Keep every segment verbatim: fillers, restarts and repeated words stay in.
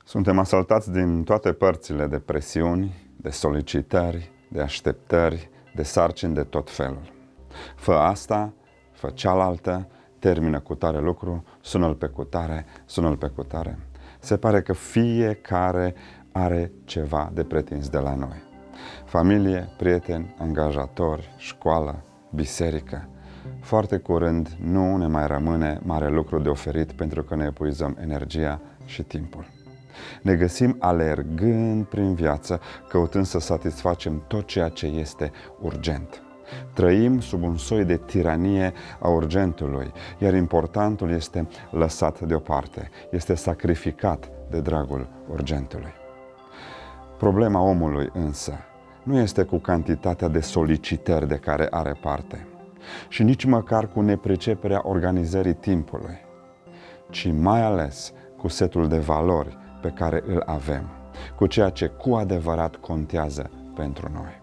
Suntem asaltați din toate părțile de presiuni, de solicitări, de așteptări, de sarcini de tot felul. Fă asta, fă cealaltă, termină cu tare lucru, sună-l pe cutare, sună-l pe cutare. Se pare că fiecare are ceva de pretins de la noi. Familie, prieteni, angajatori, școală, biserică. Foarte curând nu ne mai rămâne mare lucru de oferit pentru că ne epuizăm energia și timpul. Ne găsim alergând prin viață, căutând să satisfacem tot ceea ce este urgent. Trăim sub un soi de tiranie a urgentului, iar importantul este lăsat deoparte, este sacrificat de dragul urgentului. Problema omului însă nu este cu cantitatea de solicitări de care are parte și nici măcar cu nepriceperea organizării timpului, ci mai ales cu setul de valori pe care îl avem, cu ceea ce cu adevărat contează pentru noi.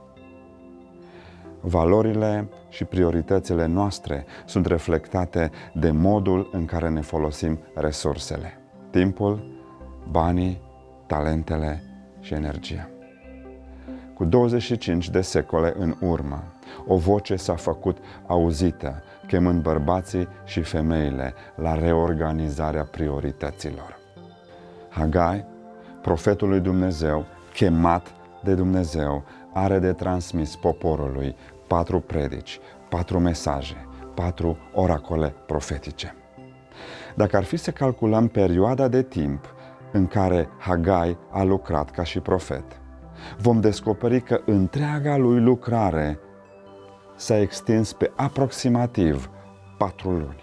Valorile și prioritățile noastre sunt reflectate de modul în care ne folosim resursele, timpul, banii, talentele și energia. Cu douăzeci și cinci de secole în urmă, o voce s-a făcut auzită, chemând bărbații și femeile la reorganizarea priorităților. Hagai, profetul lui Dumnezeu, chemat de Dumnezeu, are de transmis poporului patru predici, patru mesaje, patru oracole profetice. Dacă ar fi să calculăm perioada de timp în care Hagai a lucrat ca și profet, vom descoperi că întreaga lui lucrare s-a extins pe aproximativ patru luni.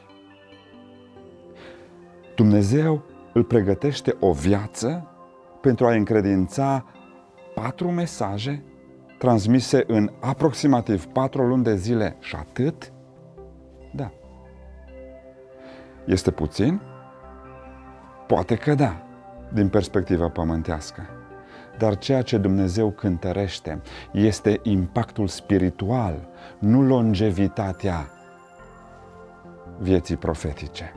Dumnezeu îl pregătește o viață pentru a încredința patru mesaje transmise în aproximativ patru luni de zile și atât? Da. Este puțin? Poate că da, din perspectiva pământească. Dar ceea ce Dumnezeu cântărește este impactul spiritual, nu longevitatea vieții profetice.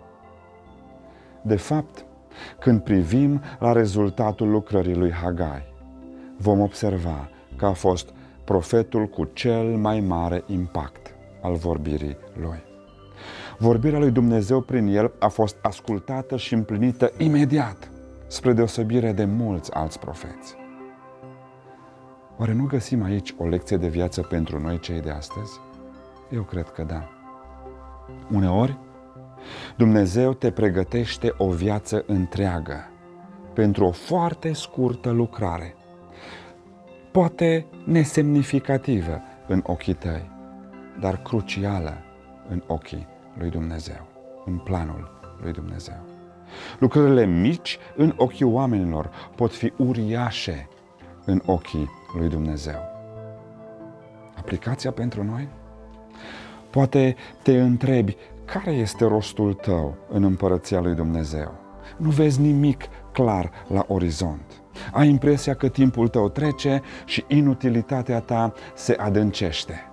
De fapt, când privim la rezultatul lucrării lui Hagai, vom observa că a fost profetul cu cel mai mare impact al vorbirii lui. Vorbirea lui Dumnezeu prin el a fost ascultată și împlinită imediat, spre deosebire de mulți alți profeți. Oare nu găsim aici o lecție de viață pentru noi cei de astăzi? Eu cred că da. Uneori, Dumnezeu te pregătește o viață întreagă pentru o foarte scurtă lucrare, poate nesemnificativă în ochii tăi, dar crucială în ochii lui Dumnezeu, în planul lui Dumnezeu. Lucrările mici în ochii oamenilor pot fi uriașe în ochii lui Dumnezeu. Aplicația pentru noi? Poate te întrebi, care este rostul tău în împărăția lui Dumnezeu? Nu vezi nimic clar la orizont. Ai impresia că timpul tău trece și inutilitatea ta se adâncește.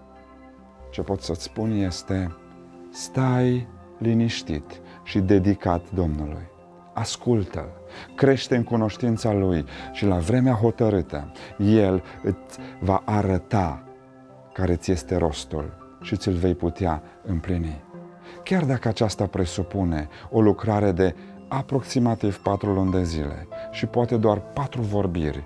Ce pot să-ți spun este, stai liniștit și dedicat Domnului. Ascultă-L, crește în cunoștința Lui și la vremea hotărâtă El îți va arăta care ți este rostul și ți-l vei putea împlini. Chiar dacă aceasta presupune o lucrare de aproximativ patru luni de zile și poate doar patru vorbiri,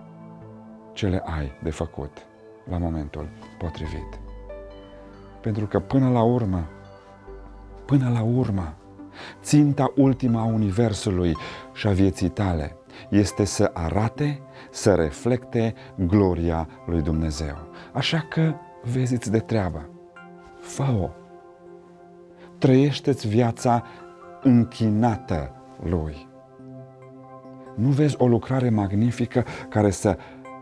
ce le ai de făcut la momentul potrivit. Pentru că până la urmă, până la urmă, ținta ultimă a Universului și a vieții tale este să arate, să reflecte gloria lui Dumnezeu. Așa că vezi-ți de treabă, fă-o, trăiește-ți viața închinată lui. Nu vezi o lucrare magnifică care să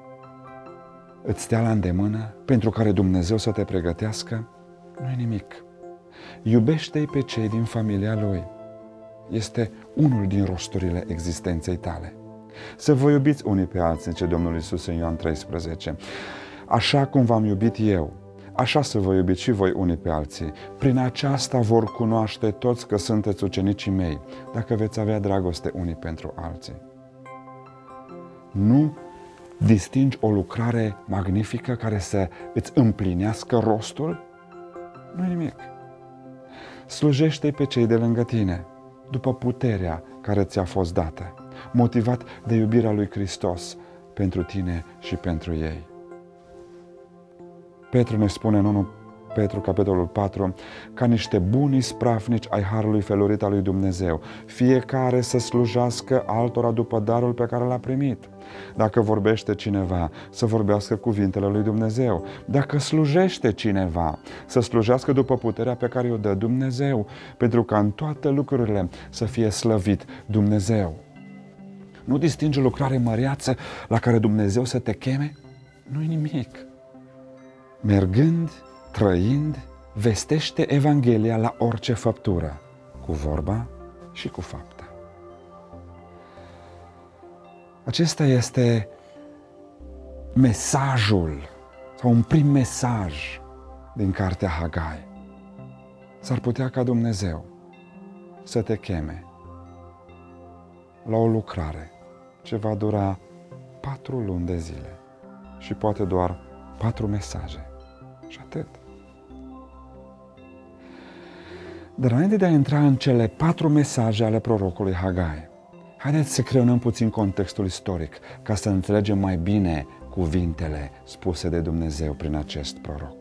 îți stea la îndemână, pentru care Dumnezeu să te pregătească? Nu-i nimic. Iubește-i pe cei din familia lui. Este unul din rosturile existenței tale. Să vă iubiți unii pe alții, zice Domnul Iisus în Ioan treisprezece. Așa cum v-am iubit eu, Așa să vă iubiți și voi unii pe alții. Prin aceasta vor cunoaște toți că sunteți ucenicii mei, dacă veți avea dragoste unii pentru alții. Nu distingi o lucrare magnifică care să îți împlinească rostul? Nu nimic. Slujește-i pe cei de lângă tine, după puterea care ți-a fost dată, motivat de iubirea lui Hristos pentru tine și pentru ei. Petru ne spune în întâi Petru, capitolul patru, ca niște buni ispravnici ai harului felurit al lui Dumnezeu, fiecare să slujească altora după darul pe care l-a primit. Dacă vorbește cineva, să vorbească cuvintele lui Dumnezeu. Dacă slujește cineva, să slujească după puterea pe care o dă Dumnezeu, pentru ca în toate lucrurile să fie slăvit Dumnezeu. Nu distinge o lucrare măreață la care Dumnezeu să te cheme? Nu-i nimic. Mergând, trăind, vestește Evanghelia la orice făptură, cu vorba și cu fapta. Acesta este mesajul, sau un prim mesaj din cartea Hagai. S-ar putea ca Dumnezeu să te cheme la o lucrare ce va dura patru luni de zile și poate doar patru mesaje. Și atât. Dar înainte de a intra în cele patru mesaje ale prorocului Hagai, haideți să creionăm puțin contextul istoric ca să înțelegem mai bine cuvintele spuse de Dumnezeu prin acest proroc.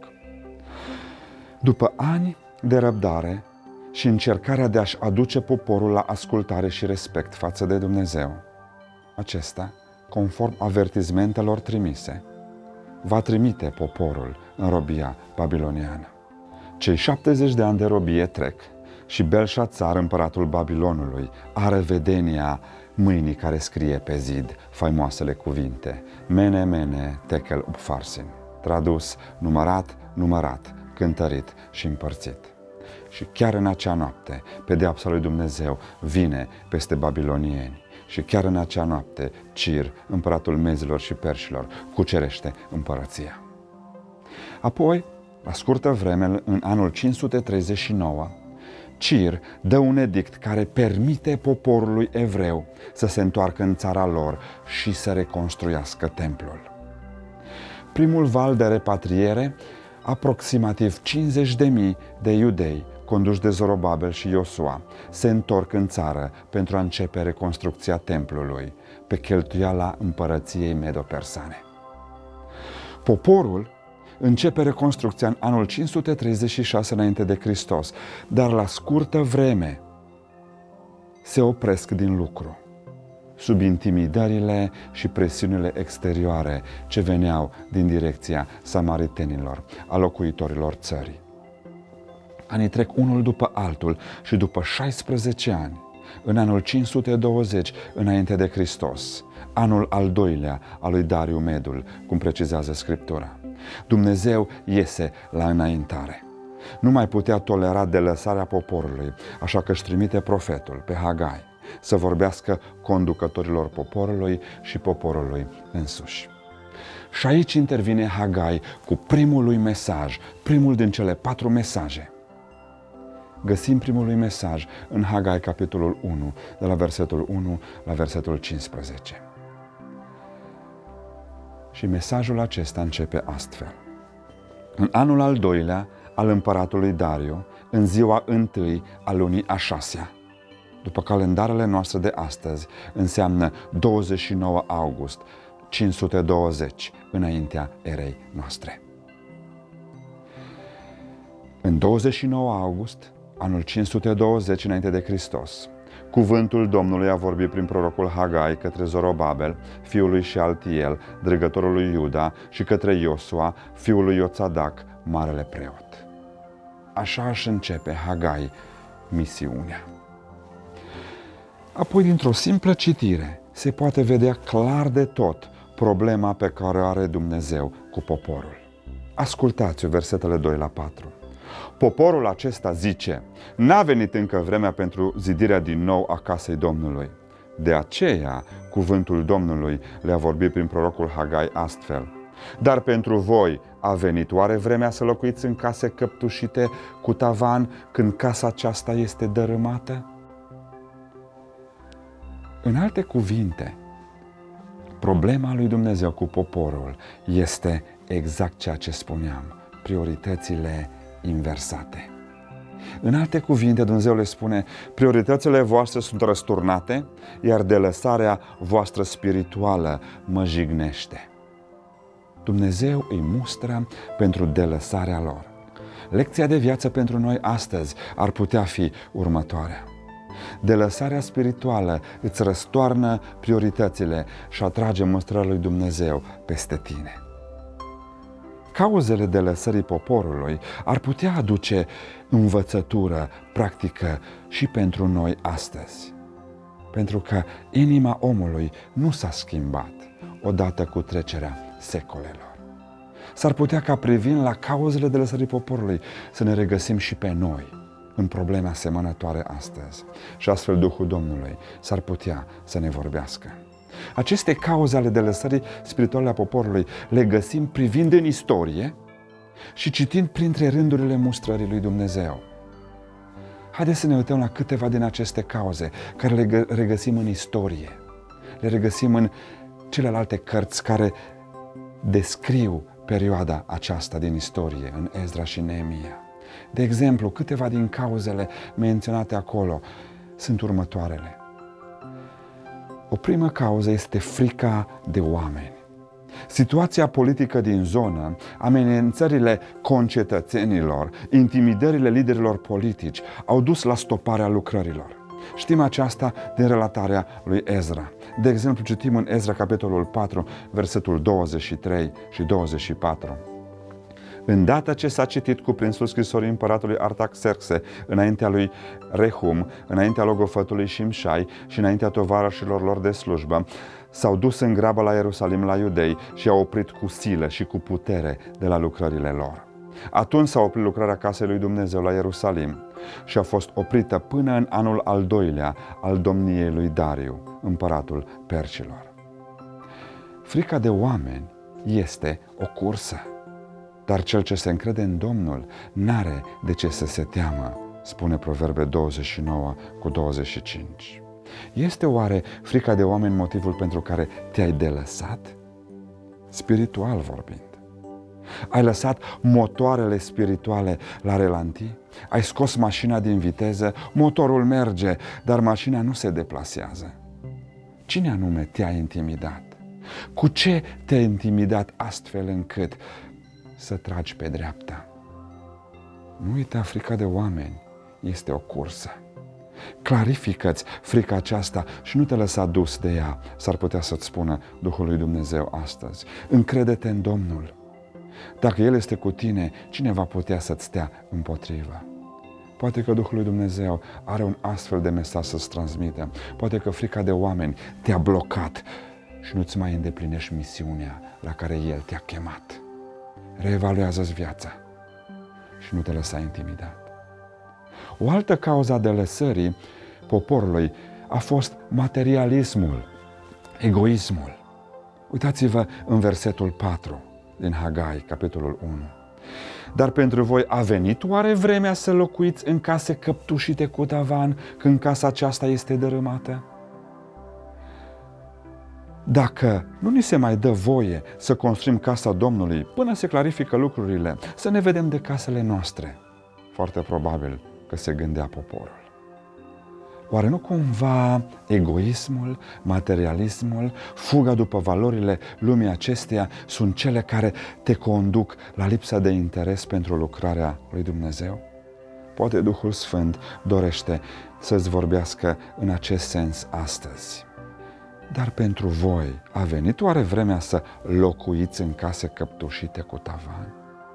După ani de răbdare și încercarea de a-și aduce poporul la ascultare și respect față de Dumnezeu, acesta, conform avertizmentelor trimise, va trimite poporul în robia babiloniană. Cei șaptezeci de ani de robie trec și Belșațar, împăratul Babilonului, are vedenia mâinii care scrie pe zid faimoasele cuvinte: Mene, mene, tekel upharsin, tradus, numărat, numărat, cântărit și împărțit. Și chiar în acea noapte, pedeapsa lui Dumnezeu vine peste babilonieni. Și chiar în acea noapte, Cir, împăratul Mezilor și Perșilor, cucerește împărăția. Apoi, la scurtă vreme, în anul cinci sute treizeci și nouă, Cir dă un edict care permite poporului evreu să se întoarcă în țara lor și să reconstruiască templul. Primul val de repatriere, aproximativ cincizeci de mii de iudei, conduși de Zorobabel și Iosua, se întorc în țară pentru a începe reconstrucția templului pe cheltuiala împărăției medo-persane. Poporul începe reconstrucția în anul cinci sute treizeci și șase înainte de Hristos, dar la scurtă vreme se opresc din lucru, sub intimidările și presiunile exterioare ce veneau din direcția samaritenilor, a locuitorilor țării. Anii trec unul după altul și după șaisprezece ani, în anul cinci sute douăzeci înainte de Hristos, anul al doilea al lui Dariu Medul, cum precizează Scriptura, Dumnezeu iese la înaintare. Nu mai putea tolera delăsarea poporului, așa că își trimite profetul pe Hagai să vorbească conducătorilor poporului și poporului însuși. Și aici intervine Hagai cu primul lui mesaj, primul din cele patru mesaje. Găsim primul lui mesaj în Hagai, capitolul unu, de la versetul unu la versetul cincisprezece. Și mesajul acesta începe astfel. În anul al doilea al împăratului Dariu, în ziua întâi a lunii a șasea, după calendarele noastre de astăzi, înseamnă douăzeci și nouă august, cinci sute douăzeci, înaintea erei noastre. În douăzeci și nouă august, anul cinci sute douăzeci înainte de Hristos, cuvântul Domnului a vorbit prin prorocul Hagai către Zorobabel, fiul lui Șealtiel, dregătorul lui Iuda, și către Iosua, fiul lui Ioțadac, marele preot. Așa își începe Hagai misiunea. Apoi, dintr-o simplă citire, se poate vedea clar de tot problema pe care o are Dumnezeu cu poporul. Ascultați versetele doi la patru. Poporul acesta zice: n-a venit încă vremea pentru zidirea din nou a casei Domnului. De aceea, cuvântul Domnului le-a vorbit prin prorocul Hagai astfel: Dar pentru voi a venit oare vremea să locuiți în case căptușite cu tavan când casa aceasta este dărâmată? În alte cuvinte, problema lui Dumnezeu cu poporul este exact ceea ce spuneam, prioritățile inversate. În alte cuvinte, Dumnezeu le spune, prioritățile voastre sunt răsturnate, iar delăsarea voastră spirituală mă jignește. Dumnezeu îi mustră pentru delăsarea lor. Lecția de viață pentru noi astăzi ar putea fi următoarea. Delăsarea spirituală îți răstoarnă prioritățile și atrage mustrarea lui Dumnezeu peste tine. Cauzele delăsării poporului ar putea aduce învățătură practică și pentru noi astăzi. Pentru că inima omului nu s-a schimbat odată cu trecerea secolelor. S-ar putea ca privind la cauzele delăsării poporului să ne regăsim și pe noi în probleme asemănătoare astăzi. Și astfel Duhul Domnului s-ar putea să ne vorbească. Aceste cauze ale delăsării spirituale a poporului le găsim privind în istorie și citind printre rândurile mustrării lui Dumnezeu. Haideți să ne uităm la câteva din aceste cauze care le regăsim în istorie. Le regăsim în celelalte cărți care descriu perioada aceasta din istorie, în Ezra și Neemia. De exemplu, câteva din cauzele menționate acolo sunt următoarele. O primă cauză este frica de oameni. Situația politică din zonă, amenințările concetățenilor, intimidările liderilor politici au dus la stoparea lucrărilor. Știm aceasta din relatarea lui Ezra. De exemplu, citim în Ezra, capitolul patru, versetul douăzeci și trei și douăzeci și patru. Îndată ce s-a citit cuprinsul scrisorii împăratului Artaxerxe înaintea lui Rehum, înaintea logofătului Șimșai și înaintea tovarășilor lor de slujbă, s-au dus în grabă la Ierusalim la iudei și au oprit cu silă și cu putere de la lucrările lor. Atunci s-a oprit lucrarea casei lui Dumnezeu la Ierusalim și a fost oprită până în anul al doilea al domniei lui Dariu, împăratul Percilor. Frica de oameni este o cursă, dar cel ce se încrede în Domnul n-are de ce să se teamă, spune Proverbe douăzeci și nouă cu douăzeci și cinci. Este oare frica de oameni motivul pentru care te-ai delăsat? Spiritual vorbind. Ai lăsat motoarele spirituale la relanti? Ai scos mașina din viteză? Motorul merge, dar mașina nu se deplasează. Cine anume te-a intimidat? Cu ce te-a intimidat astfel încât să tragi pe dreapta? Nu uita, frica de oameni este o cursă. Clarifică-ți frica aceasta și nu te lăsa dus de ea, s-ar putea să-ți spună Duhul lui Dumnezeu astăzi. Încrede-te în Domnul. Dacă El este cu tine, cine va putea să-ți stea împotrivă? Poate că Duhul lui Dumnezeu are un astfel de mesaj să-ți transmită. Poate că frica de oameni te-a blocat și nu-ți mai îndeplinești misiunea la care El te-a chemat. Reevaluează-ți viața și nu te lăsa intimidat. O altă cauză a delăsării poporului a fost materialismul, egoismul. Uitați-vă în versetul patru din Hagai, capitolul unu. Dar pentru voi a venit oare vremea să locuiți în case căptușite cu tavan când casa aceasta este dărâmată? Dacă nu ni se mai dă voie să construim casa Domnului până se clarifică lucrurile, să ne vedem de casele noastre, foarte probabil că se gândea poporul. Oare nu cumva egoismul, materialismul, fuga după valorile lumii acesteia sunt cele care te conduc la lipsa de interes pentru lucrarea lui Dumnezeu? Poate Duhul Sfânt dorește să-ți vorbească în acest sens astăzi. Dar pentru voi a venit oare vremea să locuiți în case căptușite cu tavan?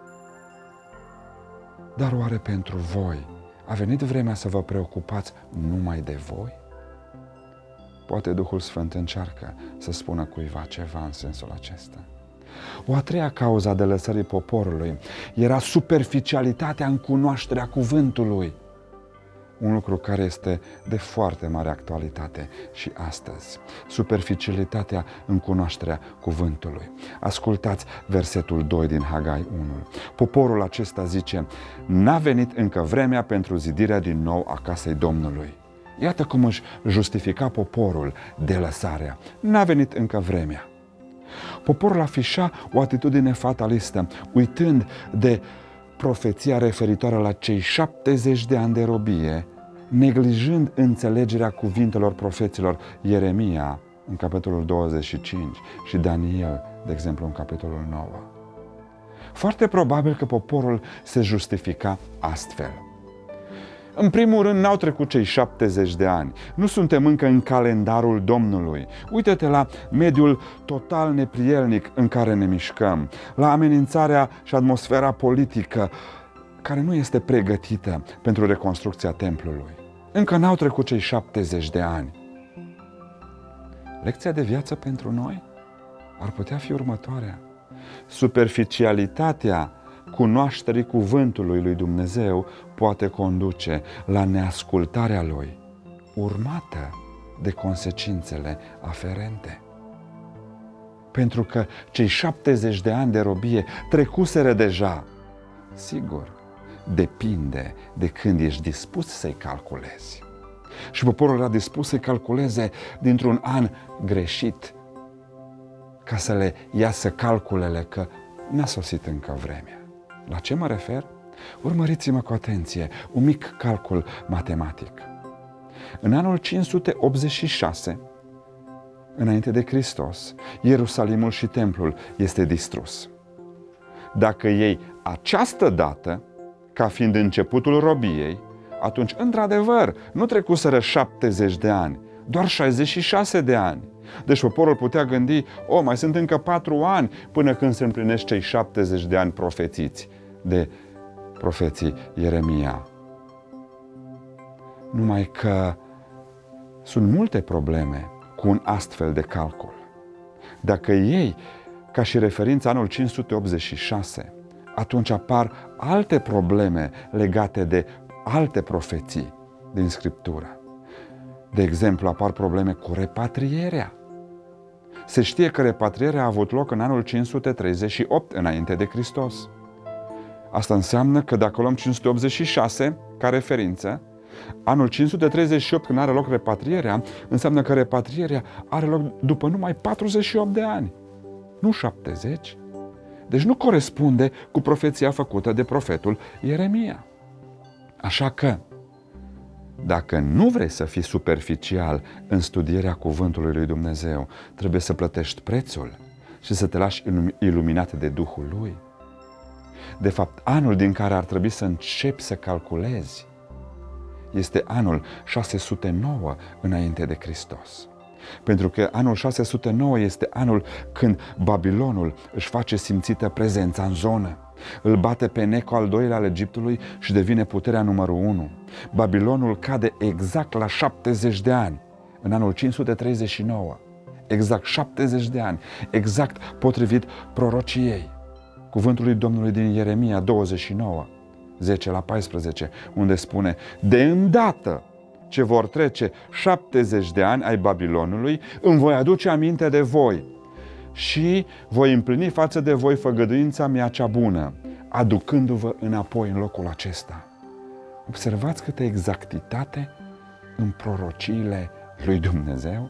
Dar oare pentru voi a venit vremea să vă preocupați numai de voi? Poate Duhul Sfânt încearcă să spună cuiva ceva în sensul acesta. O a treia cauză a delăsării poporului era superficialitatea în cunoașterea cuvântului. un lucru care este de foarte mare actualitate și astăzi. Superficialitatea în cunoașterea cuvântului. Ascultați versetul doi din Hagai unu. Poporul acesta zice: n-a venit încă vremea pentru zidirea din nou a casei Domnului. Iată cum își justifica poporul de lăsarea. N-a venit încă vremea. Poporul afișa o atitudine fatalistă, uitând de profeția referitoare la cei șaptezeci de ani de robie, neglijând înțelegerea cuvintelor profeților Ieremia în capitolul douăzeci și cinci și Daniel, de exemplu, în capitolul nouă. Foarte probabil că poporul se justifica astfel. În primul rând, n-au trecut cei șaptezeci de ani. Nu suntem încă în calendarul Domnului. Uită-te la mediul total neprielnic în care ne mișcăm, la amenințarea și atmosfera politică care nu este pregătită pentru reconstrucția templului. Încă n-au trecut cei șaptezeci de ani. Lecția de viață pentru noi ar putea fi următoarea. Superficialitatea cunoașterii cuvântului lui Dumnezeu poate conduce la neascultarea Lui, urmată de consecințele aferente. Pentru că cei șaptezeci de ani de robie trecuseră deja. Sigur, depinde de când ești dispus să-i calculezi. Și poporul era dispus să-i calculeze dintr-un an greșit, ca să le iasă calculele că n-a sosit încă vremea. La ce mă refer? Urmăriți-mă cu atenție, un mic calcul matematic. În anul cinci sute optzeci și șase, înainte de Hristos, Ierusalimul și templul este distrus. Dacă iei această dată, ca fiind începutul robiei, atunci, într-adevăr, nu trecuseră șaptezeci de ani, doar șaizeci și șase de ani. Deci poporul putea gândi: o, mai sunt încă patru ani până când se împlinește cei șaptezeci de ani profețiți de profeții Ieremia. Numai că sunt multe probleme cu un astfel de calcul. Dacă iei ca și referință anul cinci sute optzeci și șase, atunci apar alte probleme legate de alte profeții din Scriptură. De exemplu, apar probleme cu repatrierea. Se știe că repatrierea a avut loc în anul cinci sute treizeci și opt înainte de Hristos. Asta înseamnă că dacă luăm cinci sute optzeci și șase ca referință, anul cinci sute treizeci și opt, când are loc repatrierea, înseamnă că repatrierea are loc după numai patruzeci și opt de ani, nu șaptezeci. Deci nu corespunde cu profeția făcută de profetul Ieremia. Așa că, dacă nu vrei să fii superficial în studierea cuvântului lui Dumnezeu, trebuie să plătești prețul și să te lași iluminat de Duhul Lui. De fapt, anul din care ar trebui să începi să calculezi este anul șase sute nouă înainte de Hristos. Pentru că anul șase sute nouă este anul când Babilonul își face simțită prezența în zonă. Îl bate pe Neco al doilea al Egiptului și devine puterea numărul unu. Babilonul cade exact la șaptezeci de ani, în anul cinci sute treizeci și nouă. Exact șaptezeci de ani, exact potrivit prorociei cuvântului Domnului din Ieremia douăzeci și nouă, zece la paisprezece, unde spune: de îndată ce vor trece șaptezeci de ani ai Babilonului, îmi voi aduce aminte de voi și voi împlini față de voi făgăduința mea cea bună, aducându-vă înapoi în locul acesta. Observați câtă exactitate în prorociile lui Dumnezeu.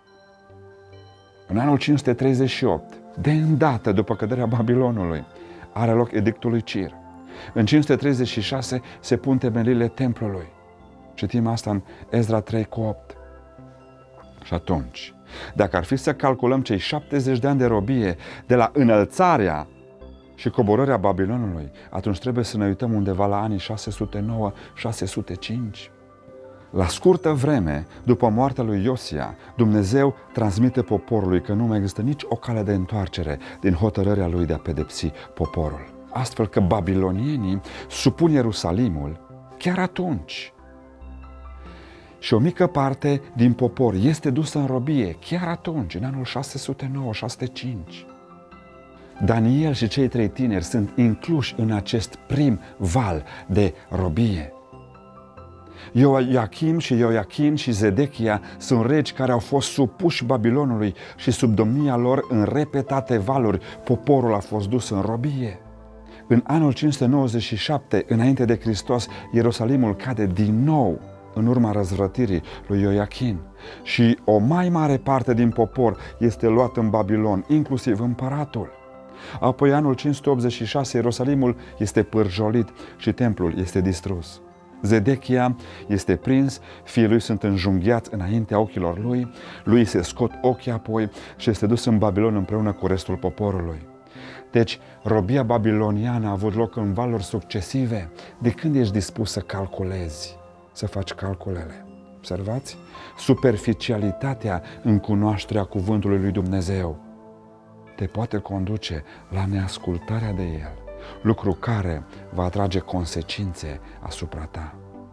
În anul cinci sute treizeci și opt, de îndată după căderea Babilonului, are loc edictul lui Cir. În cinci sute treizeci și șase se pun temelile templului. Citim asta în Ezra trei cu opt. Și atunci, dacă ar fi să calculăm cei șaptezeci de ani de robie de la înălțarea și coborârea Babilonului, atunci trebuie să ne uităm undeva la anii șase sute nouă șase sute cinci. La scurtă vreme, după moartea lui Iosia, Dumnezeu transmite poporului că nu mai există nici o cale de întoarcere din hotărârea lui de a pedepsi poporul. Astfel că babilonienii supun Ierusalimul chiar atunci. Și o mică parte din popor este dusă în robie chiar atunci, în anul șase sute nouă șase sute cinci. Daniel și cei trei tineri sunt incluși în acest prim val de robie. Ioachim și Ioachin și Zedechia sunt regi care au fost supuși Babilonului și sub domnia lor în repetate valuri poporul a fost dus în robie. În anul cinci sute nouăzeci și șapte, înainte de Hristos, Ierusalimul cade din nou în urma răzvrătirii lui Ioachin și o mai mare parte din popor este luat în Babilon, inclusiv împăratul. Apoi, anul cinci sute optzeci și șase, Ierusalimul este pârjolit și templul este distrus. Zedechia este prins, fiii lui sunt înjunghiați înaintea ochilor lui, lui se scot ochii apoi și este dus în Babilon împreună cu restul poporului. Deci, robia babiloniană a avut loc în valuri succesive. De când ești dispus să calculezi, să faci calculele? Observați? Superficialitatea în cunoașterea cuvântului lui Dumnezeu te poate conduce la neascultarea de el, lucru care va atrage consecințe asupra ta.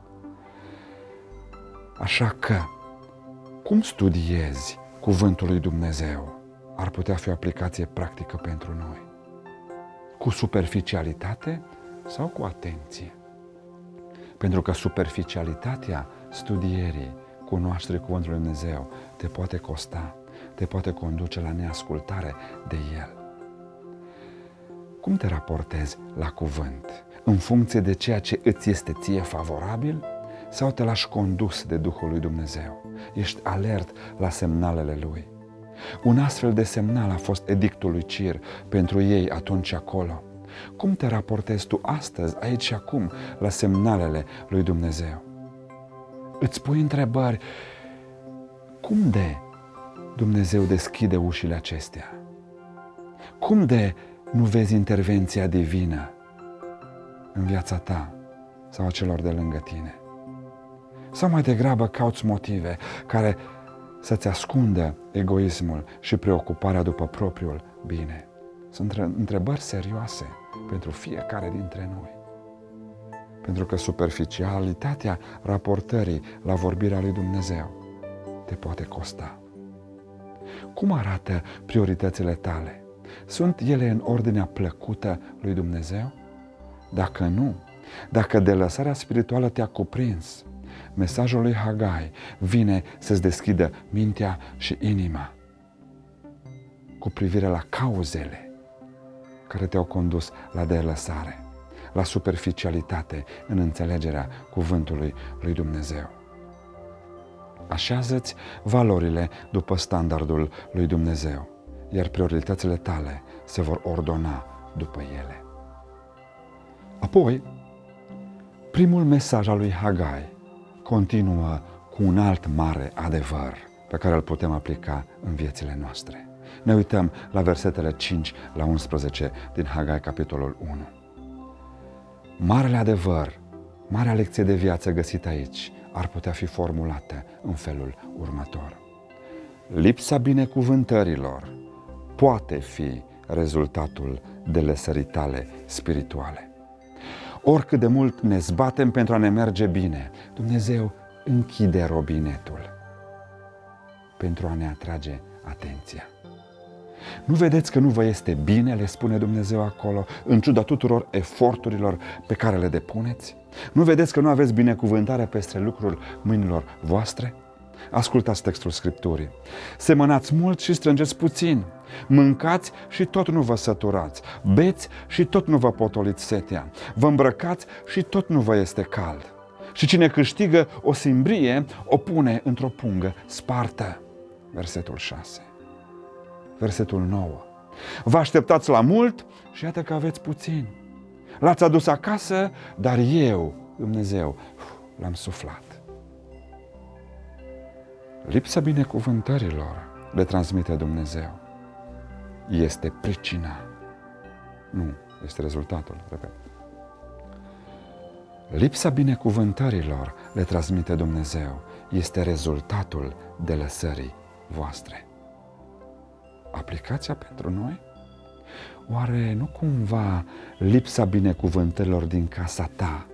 Așa că, cum studiezi cuvântul lui Dumnezeu ar putea fi o aplicație practică pentru noi? Cu superficialitate sau cu atenție? Pentru că superficialitatea studierii, cunoașterii cuvântului lui Dumnezeu te poate costa, te poate conduce la neascultare de el. Cum te raportezi la cuvânt? În funcție de ceea ce îți este ție favorabil sau te lași condus de Duhul lui Dumnezeu? Ești alert la semnalele lui. Un astfel de semnal a fost edictul lui Cir pentru ei atunci acolo. Cum te raportezi tu astăzi, aici și acum, la semnalele lui Dumnezeu? Îți pui întrebări. Cum de Dumnezeu deschide ușile acestea? Cum de nu vezi intervenția divină în viața ta sau a celor de lângă tine? Sau mai degrabă cauți motive care să-ți ascundă egoismul și preocuparea după propriul bine? Sunt întrebări serioase pentru fiecare dintre noi. Pentru că superficialitatea raportării la vorbirea lui Dumnezeu te poate costa. Cum arată prioritățile tale? Sunt ele în ordinea plăcută lui Dumnezeu? Dacă nu, dacă delăsarea spirituală te-a cuprins, mesajul lui Hagai vine să-ți deschidă mintea și inima cu privire la cauzele care te-au condus la delăsare, la superficialitate în înțelegerea cuvântului lui Dumnezeu. Așează-ți valorile după standardul lui Dumnezeu, iar prioritățile tale se vor ordona după ele. Apoi, primul mesaj al lui Hagai continuă cu un alt mare adevăr pe care îl putem aplica în viețile noastre. Ne uităm la versetele cinci la unsprezece din Hagai, capitolul unu. Marele adevăr, marea lecție de viață găsită aici ar putea fi formulată în felul următor. Lipsa binecuvântărilor poate fi rezultatul delăsării tale spirituale. Oricât de mult ne zbatem pentru a ne merge bine, Dumnezeu închide robinetul pentru a ne atrage atenția. Nu vedeți că nu vă este bine, le spune Dumnezeu acolo, în ciuda tuturor eforturilor pe care le depuneți? Nu vedeți că nu aveți binecuvântare peste lucrul mâinilor voastre? Ascultați textul Scripturii. Semănați mult și strângeți puțin. Mâncați și tot nu vă săturați. Beți și tot nu vă potoliți setea. Vă îmbrăcați și tot nu vă este cald. Și cine câștigă o simbrie, o pune într-o pungă spartă. Versetul șase. Versetul nouă. Vă așteptați la mult și iată că aveți puțin. L-ați adus acasă, dar eu, Dumnezeu, l-am suflat. Lipsa binecuvântărilor, le transmite Dumnezeu, este pricina. Nu, este rezultatul, repet. Lipsa binecuvântărilor, le transmite Dumnezeu, este rezultatul delăsării voastre. Aplicația pentru noi? Oare nu cumva lipsa binecuvântărilor din casa ta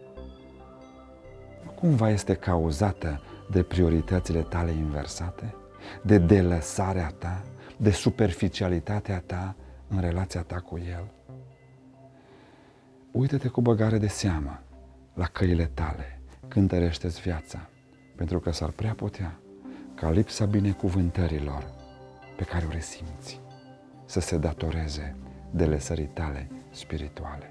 nu cumva este cauzată de prioritățile tale inversate, de delăsarea ta, de superficialitatea ta în relația ta cu El? Uită-te cu băgare de seamă la căile tale, cântărește-ți viața, pentru că s-ar prea putea ca lipsa binecuvântărilor pe care o resimți să se datoreze delesării tale spirituale.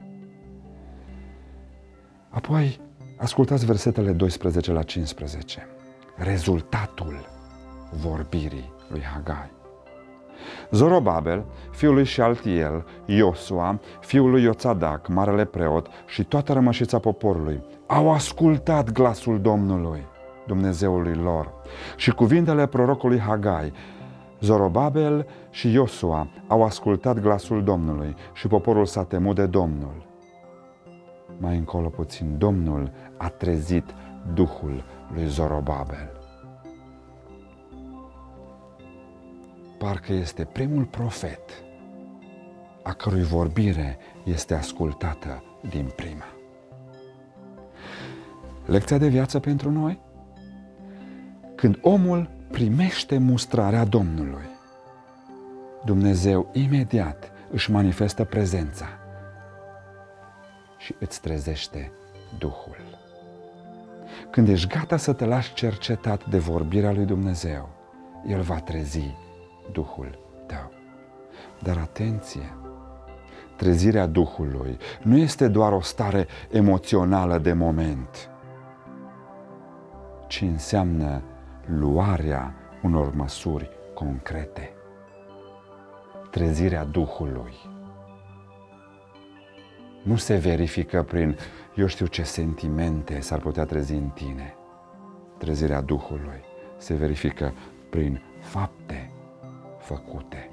Apoi, ascultați versetele doisprezece la cincisprezece. Rezultatul vorbirii lui Hagai. Zorobabel, fiul lui Șaltiel, Iosua, fiul lui Ioțadac, marele preot și toată rămășița poporului au ascultat glasul Domnului, Dumnezeului lor, și cuvintele prorocului Hagai. Zorobabel și Iosua au ascultat glasul Domnului și poporul s-a temut de Domnul. Mai încolo puțin, Domnul a trezit duhul lui Zorobabel. Parcă este primul profet a cărui vorbire este ascultată din prima. Lecția de viață pentru noi? Când omul primește mustrarea Domnului, Dumnezeu imediat își manifestă prezența și îți trezește Duhul. Când ești gata să te lași cercetat de vorbirea lui Dumnezeu, El va trezi Duhul tău. Dar atenție! Trezirea Duhului nu este doar o stare emoțională de moment, ci înseamnă luarea unor măsuri concrete. Trezirea Duhului nu se verifică prin, eu știu ce sentimente s-ar putea trezi în tine. Trezirea Duhului se verifică prin fapte făcute.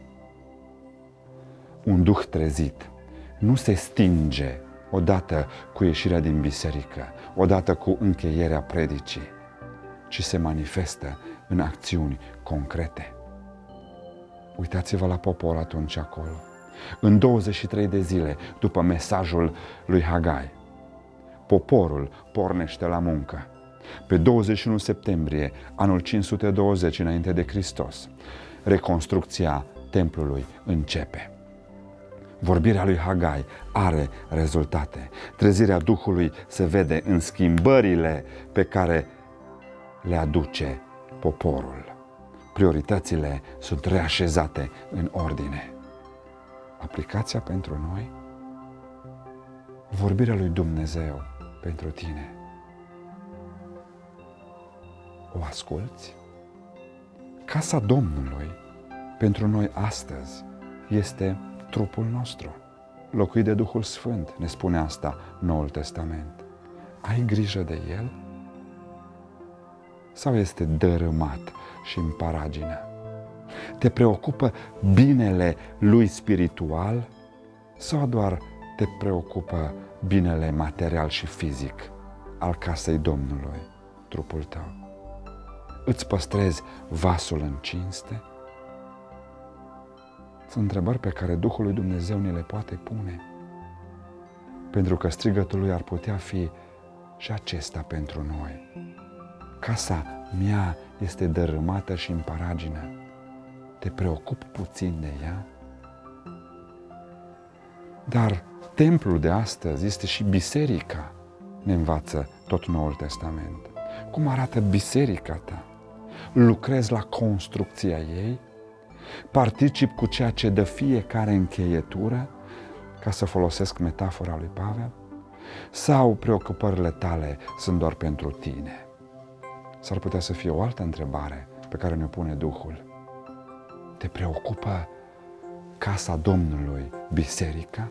Un duh trezit nu se stinge odată cu ieșirea din biserică, odată cu încheierea predicii, ci se manifestă în acțiuni concrete. Uitați-vă la popor atunci acolo. În douăzeci și trei de zile după mesajul lui Hagai, poporul pornește la muncă. Pe douăzeci și unu septembrie, anul cinci sute douăzeci înainte de Hristos, reconstrucția templului începe. Vorbirea lui Hagai are rezultate. Trezirea Duhului se vede în schimbările pe care le aduce poporul. Prioritățile sunt reașezate în ordine. Aplicația pentru noi? Vorbirea lui Dumnezeu pentru tine. O asculți? Casa Domnului pentru noi astăzi este trupul nostru, locuit de Duhul Sfânt, ne spune asta Noul Testament. Ai grijă de el? Sau este dărâmat și în paragină? Te preocupă binele lui spiritual sau doar te preocupă binele material și fizic al casei Domnului, trupul tău? Îți păstrezi vasul în cinste? Sunt întrebări pe care Duhul lui Dumnezeu ni le poate pune, pentru că strigătul lui ar putea fi și acesta pentru noi. Casa mea este dărâmată și în paragină. Te preocup puțin de ea? Dar templul de astăzi este și biserica, ne învață tot Noul Testament. Cum arată biserica ta? Lucrezi la construcția ei? Particip cu ceea ce dă fiecare încheietură, ca să folosesc metafora lui Pavel? Sau preocupările tale sunt doar pentru tine? S-ar putea să fie o altă întrebare pe care ne-o pune Duhul. Te preocupă casa Domnului, biserica?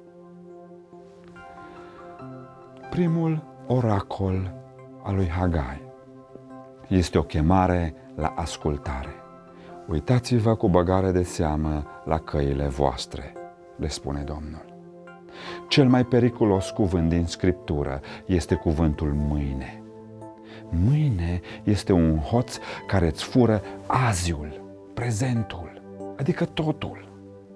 Primul oracol al lui Hagai este o chemare la ascultare. Uitați-vă cu băgare de seamă la căile voastre, le spune Domnul. Cel mai periculos cuvânt din Scriptură este cuvântul mâine. Mâine este un hoț care îți fură aziul, prezentul, adică totul.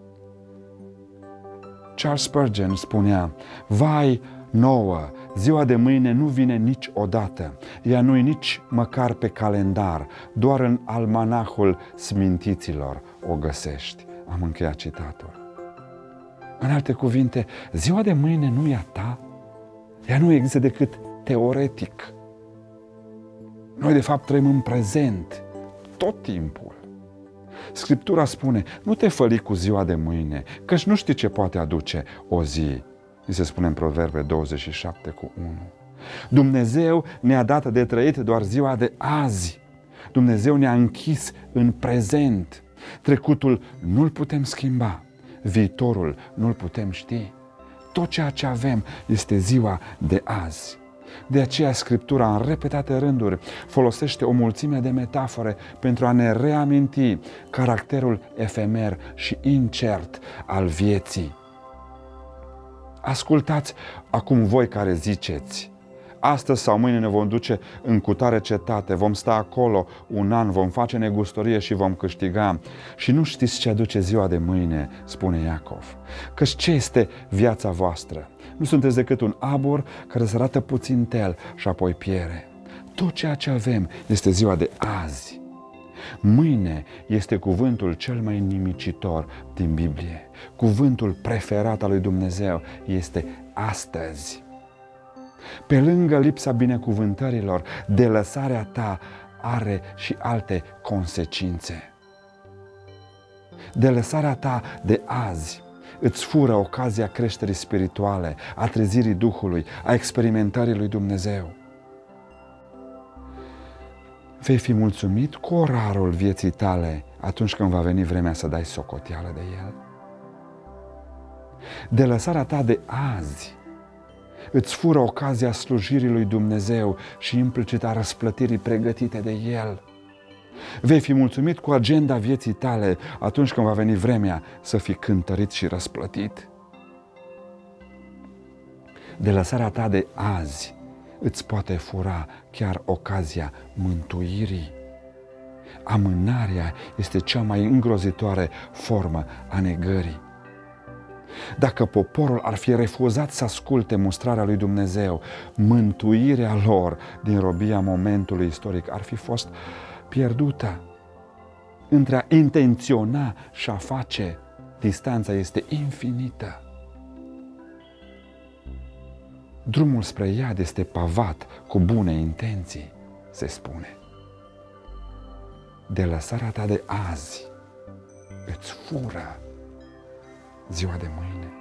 Charles Spurgeon spunea: vai nouă, ziua de mâine nu vine niciodată, ea nu-i nici măcar pe calendar, doar în almanahul smintiților o găsești. Am încheiat citatul. În alte cuvinte, ziua de mâine nu e a ta, ea nu există decât teoretic. Noi de fapt trăim în prezent, tot timpul. Scriptura spune, nu te făli cu ziua de mâine, căci nu știi ce poate aduce o zi. Ni se spune în Proverbe douăzeci și șapte cu unu. Dumnezeu ne-a dat de trăit doar ziua de azi. Dumnezeu ne-a închis în prezent. Trecutul nu-l putem schimba, viitorul nu-l putem ști. Tot ceea ce avem este ziua de azi. De aceea Scriptura, în repetate rânduri, folosește o mulțime de metafore pentru a ne reaminti caracterul efemer și incert al vieții. Ascultați acum voi care ziceți, astăzi sau mâine ne vom duce în cutare cetate, vom sta acolo un an, vom face negustorie și vom câștiga. Și nu știți ce aduce ziua de mâine, spune Iacov. Căci ce este viața voastră? Nu sunteți decât un abur care se arată puțin tel și apoi piere. Tot ceea ce avem este ziua de azi. Mâine este cuvântul cel mai nimicitor din Biblie. Cuvântul preferat al lui Dumnezeu este astăzi. Pe lângă lipsa binecuvântărilor, delăsarea ta are și alte consecințe. Delăsarea ta de azi îți fură ocazia creșterii spirituale, a trezirii Duhului, a experimentării lui Dumnezeu. Vei fi mulțumit cu orarul vieții tale atunci când va veni vremea să dai socoteală de el? Delăsarea ta de azi îți fură ocazia slujirii lui Dumnezeu și implicit a răsplătirii pregătite de el. Vei fi mulțumit cu agenda vieții tale atunci când va veni vremea să fii cântărit și răsplătit. Delăsarea ta de azi îți poate fura chiar ocazia mântuirii. Amânarea este cea mai îngrozitoare formă a negării. Dacă poporul ar fi refuzat să asculte mustrarea lui Dumnezeu, mântuirea lor din robia momentului istoric ar fi fost pierdută. Între a intenționa și a face, distanța este infinită. Drumul spre iad este pavat cu bune intenții, se spune. Delăsarea ta de azi îți fură ziua de mâine.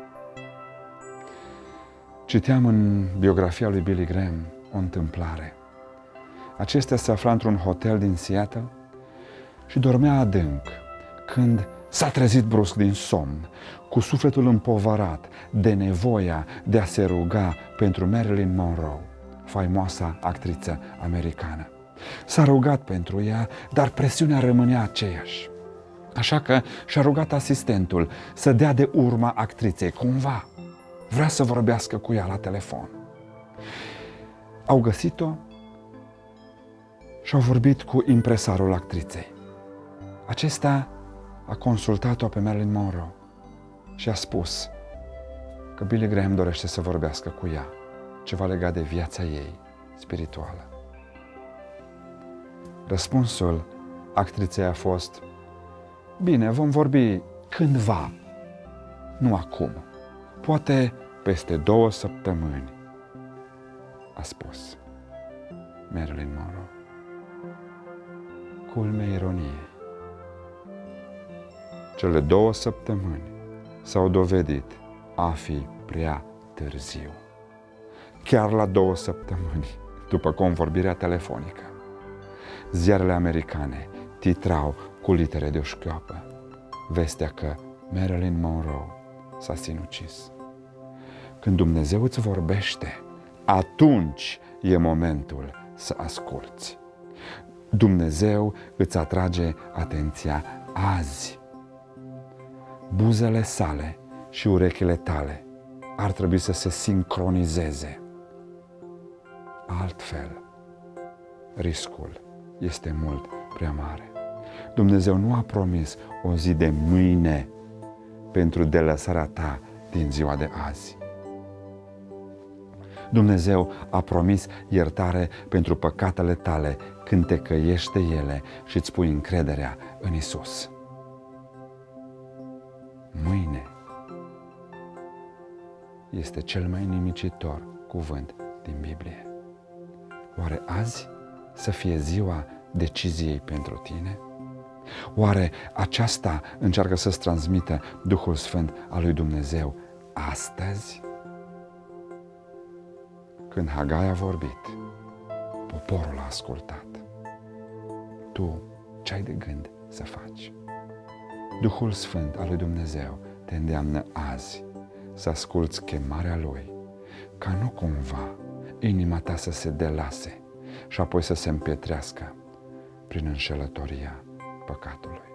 Citeam în biografia lui Billy Graham o întâmplare. Acesta se afla într-un hotel din Seattle și dormea adânc, când s-a trezit brusc din somn, cu sufletul împovărat de nevoia de a se ruga pentru Marilyn Monroe, faimoasa actriță americană. S-a rugat pentru ea, dar presiunea rămânea aceeași. Așa că și-a rugat asistentul să dea de urma actriței, cumva. Vrea să vorbească cu ea la telefon. Au găsit-o și au vorbit cu impresarul actriței. Acesta a consultat-o pe Marilyn Monroe și a spus că Billy Graham dorește să vorbească cu ea, ceva legat de viața ei spirituală. Răspunsul actriței a fost: bine, vom vorbi cândva, nu acum, poate peste două săptămâni, a spus Marilyn Monroe. Culmea ironiei. Cele două săptămâni s-au dovedit a fi prea târziu. Chiar la două săptămâni după convorbirea telefonică, ziarele americane titrau cu litere de o șchioapă vestea că Marilyn Monroe s-a sinucis. Când Dumnezeu îți vorbește, atunci e momentul să asculți. Dumnezeu îți atrage atenția azi. Buzele sale și urechile tale ar trebui să se sincronizeze. Altfel, riscul este mult prea mare. Dumnezeu nu a promis o zi de mâine pentru delăsarea ta din ziua de azi. Dumnezeu a promis iertare pentru păcatele tale când te căiești de ele și îți pui încrederea în Isus. Mâine este cel mai nimicitor cuvânt din Biblie? Oare azi să fie ziua deciziei pentru tine? Oare aceasta încearcă să-ți transmită Duhul Sfânt al lui Dumnezeu astăzi? Când Hagai a vorbit, poporul a ascultat. Tu ce ai de gând să faci? Duhul Sfânt al lui Dumnezeu te îndeamnă azi să asculți chemarea Lui, ca nu cumva inima ta să se delase și apoi să se împietrească prin înșelătoria păcatului.